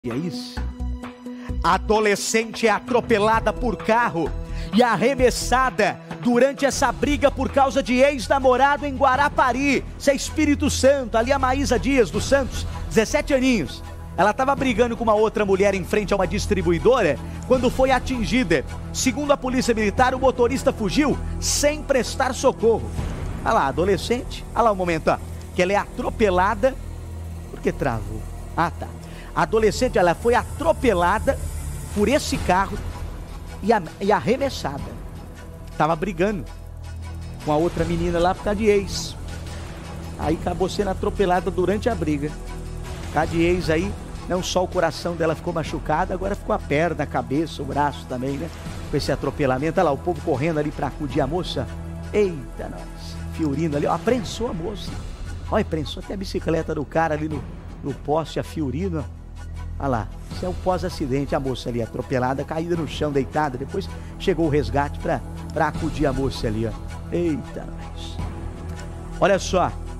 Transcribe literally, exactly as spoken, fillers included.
E é isso. Adolescente é atropelada por carro e arremessada durante essa briga por causa de ex-namorado em Guarapari. Isso é Espírito Santo. Ali a Maísa Dias dos Santos, dezessete aninhos. Ela estava brigando com uma outra mulher em frente a uma distribuidora quando foi atingida. Segundo a polícia militar, o motorista fugiu sem prestar socorro. Olha lá, adolescente. Olha lá o momento, ó, que ela é atropelada. Por que travou? Ah, tá. A adolescente, ela foi atropelada por esse carro e, a, e arremessada. Tava brigando com a outra menina lá por causa de ex. Aí acabou sendo atropelada durante a briga. Por causa de ex aí, não só o coração dela ficou machucado, agora ficou a perna, a cabeça, o braço também, né? Com esse atropelamento. Olha lá, o povo correndo ali pra acudir a moça. Eita, nós. Fiorino ali, ó, aprensou a moça. Olha, prensou até a bicicleta do cara ali no, no poste, a Fiorino. Olha lá, isso é o pós-acidente, a moça ali atropelada, caída no chão, deitada. Depois chegou o resgate para acudir a moça ali, ó. Eita, nós. Olha só,